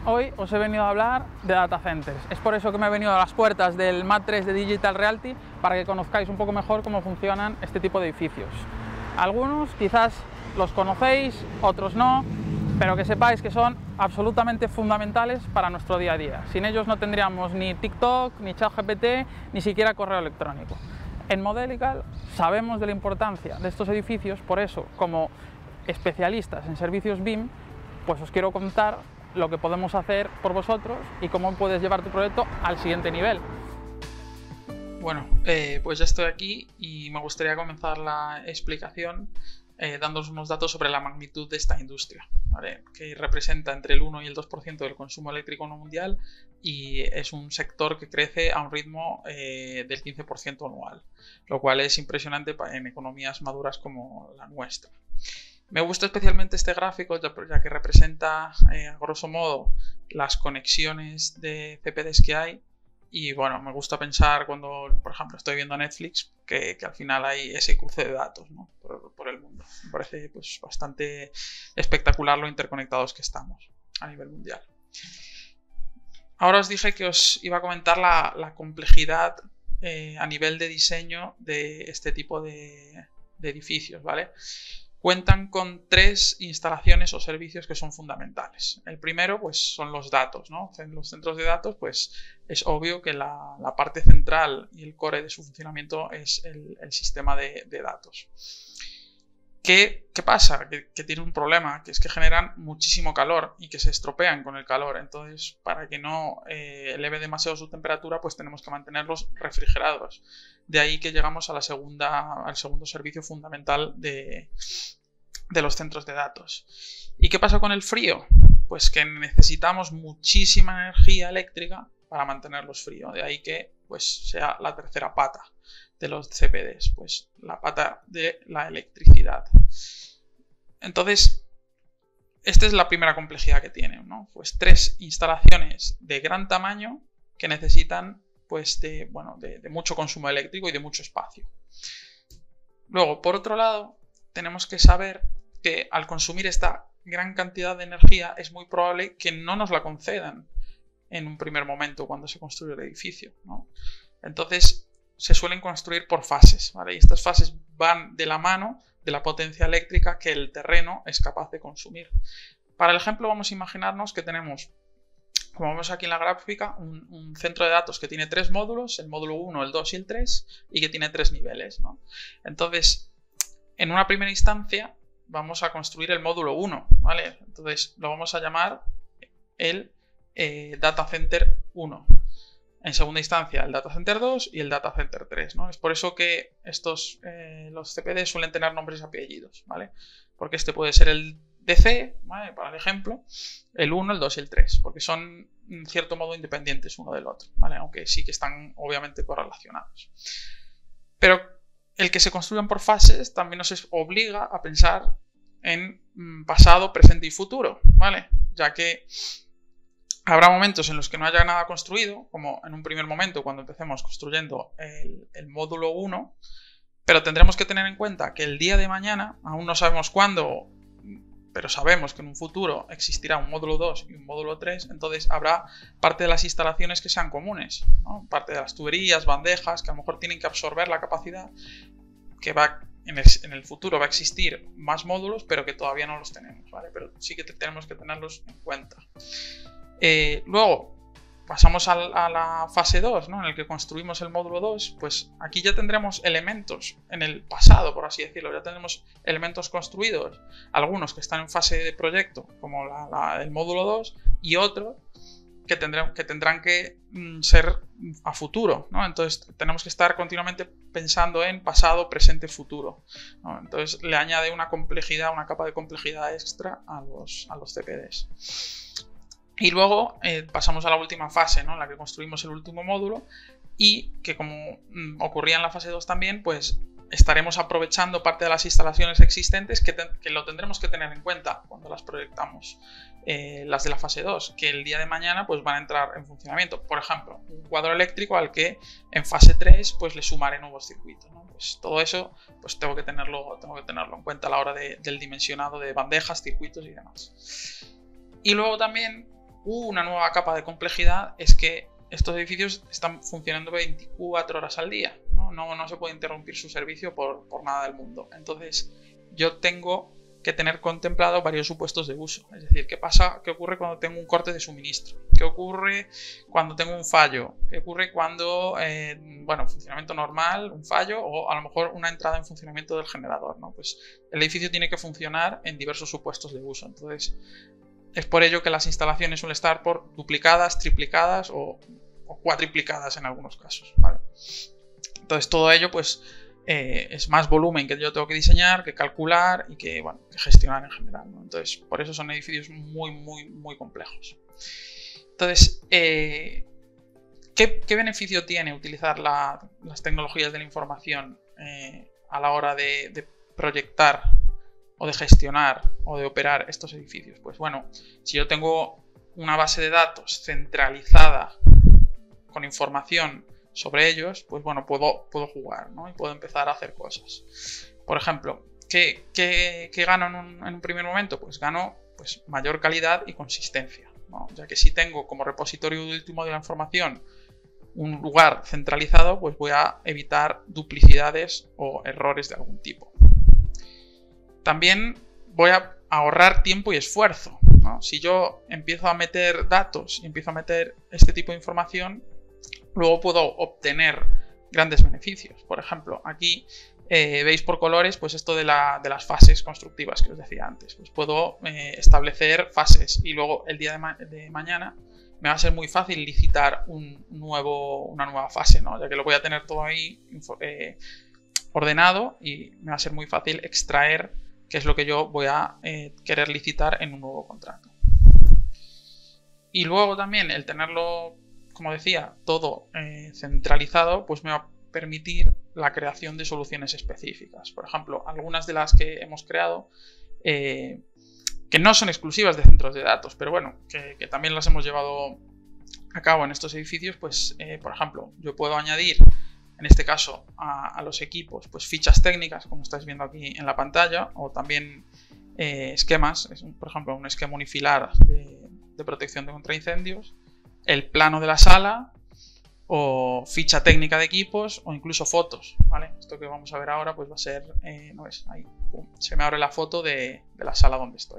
Hoy os he venido a hablar de data centers. Es por eso que me he venido a las puertas del MAD 3 de Digital Realty, para que conozcáis un poco mejor cómo funcionan este tipo de edificios. Algunos quizás los conocéis, otros no, pero que sepáis que son absolutamente fundamentales para nuestro día a día. Sin ellos no tendríamos ni TikTok, ni ChatGPT, ni siquiera correo electrónico. En Modelical sabemos de la importancia de estos edificios, por eso, como especialistas en servicios BIM, pues os quiero contar lo que podemos hacer por vosotros y cómo puedes llevar tu proyecto al siguiente nivel. Bueno, pues ya estoy aquí y me gustaría comenzar la explicación dándoos unos datos sobre la magnitud de esta industria, ¿vale? Que representa entre el 1 y el 2% del consumo eléctrico mundial y es un sector que crece a un ritmo del 15% anual, lo cual es impresionante en economías maduras como la nuestra. Me gusta especialmente este gráfico ya que representa a grosso modo las conexiones de CPDs que hay. Y bueno, me gusta pensar cuando, por ejemplo, estoy viendo Netflix que al final hay ese cruce de datos, ¿no? por el mundo. Me parece pues, bastante espectacular lo interconectados que estamos a nivel mundial. Ahora os dije que os iba a comentar la complejidad a nivel de diseño de este tipo de edificios, ¿vale? Cuentan con 3 instalaciones o servicios que son fundamentales. El primero, pues, son los datos, ¿no? En los centros de datos, pues, es obvio que la parte central y el core de su funcionamiento es el sistema de datos. ¿Qué pasa? Que tiene un problema, que es que generan muchísimo calor y que se estropean con el calor. Entonces, para que no eleve demasiado su temperatura, pues tenemos que mantenerlos refrigerados. De ahí que llegamos a al segundo servicio fundamental de los centros de datos. ¿Y qué pasa con el frío? Pues que necesitamos muchísima energía eléctrica para mantenerlos fríos. De ahí que pues, sea la tercera pata de los CPDs, pues la pata de la electricidad. Entonces, esta es la primera complejidad que tienen, ¿no? Pues 3 instalaciones de gran tamaño que necesitan pues de mucho consumo eléctrico y de mucho espacio. Luego, por otro lado, tenemos que saber que al consumir esta gran cantidad de energía es muy probable que no nos la concedan en un primer momento cuando se construye el edificio, ¿no? Entonces, se suelen construir por fases, ¿vale? Y estas fases van de la mano de la potencia eléctrica que el terreno es capaz de consumir. Para el ejemplo, vamos a imaginarnos que tenemos, como vemos aquí en la gráfica, un centro de datos que tiene 3 módulos, el módulo 1, el 2 y el 3, y que tiene 3 niveles, ¿no? Entonces, en una primera instancia, vamos a construir el módulo 1, ¿vale? Entonces, lo vamos a llamar el Data Center 1. En segunda instancia, el Data Center 2 y el Data Center 3, ¿no? Es por eso que los CPD suelen tener nombres y apellidos, ¿vale? Porque este puede ser el DC, ¿vale? Para el ejemplo, el 1, el 2 y el 3, porque son en cierto modo independientes uno del otro, ¿vale? Aunque sí que están obviamente correlacionados. Pero el que se construyan por fases también nos obliga a pensar en pasado, presente y futuro, ¿vale? Ya que habrá momentos en los que no haya nada construido, como en un primer momento cuando empecemos construyendo el módulo 1, pero tendremos que tener en cuenta que el día de mañana, aún no sabemos cuándo, pero sabemos que en un futuro existirá un módulo 2 y un módulo 3, entonces habrá parte de las instalaciones que sean comunes, ¿no? Parte de las tuberías, bandejas, que a lo mejor tienen que absorber la capacidad, que en el futuro va a existir más módulos, pero que todavía no los tenemos, ¿vale? Pero sí que tenemos que tenerlos en cuenta. Luego pasamos a la fase 2, ¿no? En el que construimos el módulo 2, pues aquí ya tendremos elementos en el pasado, por así decirlo, ya tendremos elementos construidos, algunos que están en fase de proyecto, como el módulo 2, y otros que tendrán que ser a futuro, ¿no? Entonces tenemos que estar continuamente pensando en pasado, presente, futuro, ¿no? Entonces le añade una complejidad, una capa de complejidad extra a los CPDs. Y luego pasamos a la última fase, ¿no? En la que construimos el último módulo y que, como ocurría en la fase 2 también, pues estaremos aprovechando parte de las instalaciones existentes que lo tendremos que tener en cuenta cuando las proyectamos, las de la fase 2, que el día de mañana pues van a entrar en funcionamiento. Por ejemplo, un cuadro eléctrico al que en fase 3 pues le sumaré nuevos circuitos, ¿no? Pues todo eso pues tengo que tenerlo en cuenta a la hora del dimensionado de bandejas, circuitos y demás. Y luego también Una nueva capa de complejidad es que estos edificios están funcionando 24 horas al día, no se puede interrumpir su servicio por nada del mundo. Entonces yo tengo que tener contemplado varios supuestos de uso. Es decir, ¿qué ocurre cuando tengo un corte de suministro? ¿Qué ocurre cuando tengo un fallo? ¿Qué ocurre cuando, funcionamiento normal, un fallo, o a lo mejor una entrada en funcionamiento del generador, ¿no? Pues el edificio tiene que funcionar en diversos supuestos de uso. Entonces, es por ello que las instalaciones suelen estar por duplicadas, triplicadas o cuatriplicadas en algunos casos, ¿vale? Entonces, todo ello, pues, es más volumen que yo tengo que diseñar, que calcular y que gestionar en general, ¿no? Entonces, por eso son edificios muy, muy, muy complejos. Entonces, ¿qué beneficio tiene utilizar las tecnologías de la información a la hora de proyectar o de gestionar o de operar estos edificios? Pues bueno, si yo tengo una base de datos centralizada con información sobre ellos, pues bueno, puedo jugar, ¿no? Y puedo empezar a hacer cosas. Por ejemplo, ¿qué gano en un primer momento? Pues gano mayor calidad y consistencia, ¿no? Ya que si tengo como repositorio último de la información un lugar centralizado, pues voy a evitar duplicidades o errores de algún tipo. También voy a ahorrar tiempo y esfuerzo, ¿no? Si yo empiezo a meter datos y empiezo a meter este tipo de información, luego puedo obtener grandes beneficios. Por ejemplo, aquí veis por colores pues esto de las fases constructivas que os decía antes. Pues puedo establecer fases y luego el día de mañana me va a ser muy fácil licitar una nueva fase, ¿no? Ya que lo voy a tener todo ahí ordenado y me va a ser muy fácil extraer qué es lo que yo voy a querer licitar en un nuevo contrato. Y luego también el tenerlo, como decía, todo centralizado, pues me va a permitir la creación de soluciones específicas. Por ejemplo, algunas de las que hemos creado, que no son exclusivas de centros de datos, pero bueno, que también las hemos llevado a cabo en estos edificios, pues por ejemplo, yo puedo añadir, en este caso, a los equipos, pues fichas técnicas, como estáis viendo aquí en la pantalla, o también esquemas, por ejemplo, un esquema unifilar de protección contra incendios, el plano de la sala, o ficha técnica de equipos, o incluso fotos, ¿vale? Esto que vamos a ver ahora pues va a ser, no ves, ahí, pum, se me abre la foto de la sala donde estoy.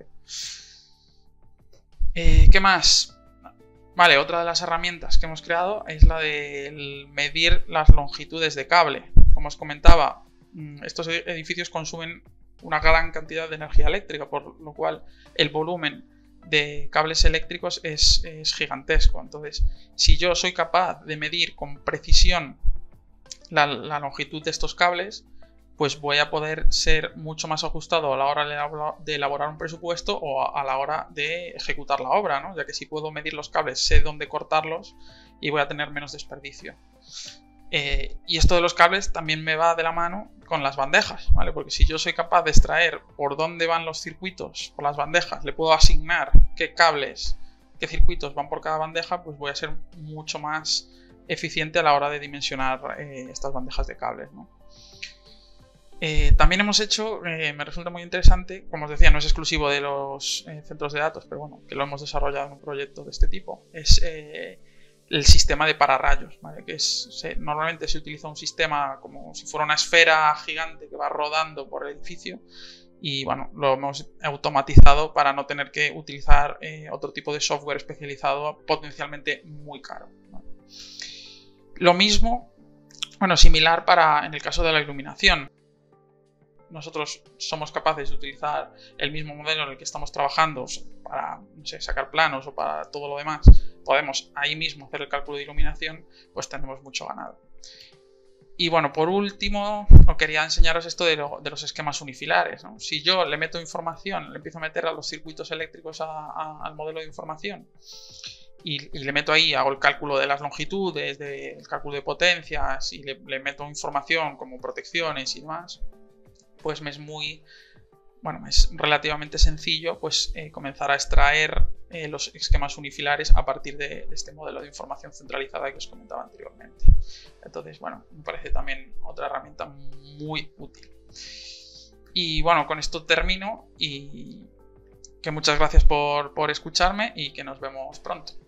¿Qué más? Vale, otra de las herramientas que hemos creado es la de medir las longitudes de cable. Como os comentaba, estos edificios consumen una gran cantidad de energía eléctrica, por lo cual el volumen de cables eléctricos es gigantesco. Entonces, si yo soy capaz de medir con precisión la longitud de estos cables, pues voy a poder ser mucho más ajustado a la hora de elaborar un presupuesto o a la hora de ejecutar la obra, ¿no? Ya que si puedo medir los cables, sé dónde cortarlos y voy a tener menos desperdicio. Y esto de los cables también me va de la mano con las bandejas, ¿vale? Porque si yo soy capaz de extraer por dónde van los circuitos por las bandejas, le puedo asignar qué cables, qué circuitos van por cada bandeja, pues voy a ser mucho más eficiente a la hora de dimensionar estas bandejas de cables, ¿no? También hemos hecho, me resulta muy interesante, como os decía, no es exclusivo de los centros de datos, pero bueno, que lo hemos desarrollado en un proyecto de este tipo, es el sistema de pararrayos, ¿vale? Que normalmente se utiliza un sistema como si fuera una esfera gigante que va rodando por el edificio y bueno, lo hemos automatizado para no tener que utilizar otro tipo de software especializado potencialmente muy caro, ¿vale? Lo mismo, bueno, similar en el caso de la iluminación. Nosotros somos capaces de utilizar el mismo modelo en el que estamos trabajando para, no sé, sacar planos o para todo lo demás. Podemos ahí mismo hacer el cálculo de iluminación, pues tenemos mucho ganado. Y bueno, por último, os quería enseñaros esto de los esquemas unifilares, ¿no? Si yo le meto información, le empiezo a meter a los circuitos eléctricos al modelo de información y le meto ahí, hago el cálculo de las longitudes, el cálculo de potencias y le meto información como protecciones y demás, pues es relativamente sencillo pues comenzar a extraer los esquemas unifilares a partir de este modelo de información centralizada que os comentaba anteriormente. Entonces, bueno, me parece también otra herramienta muy útil. Y bueno, con esto termino y Que muchas gracias por escucharme y que nos vemos pronto.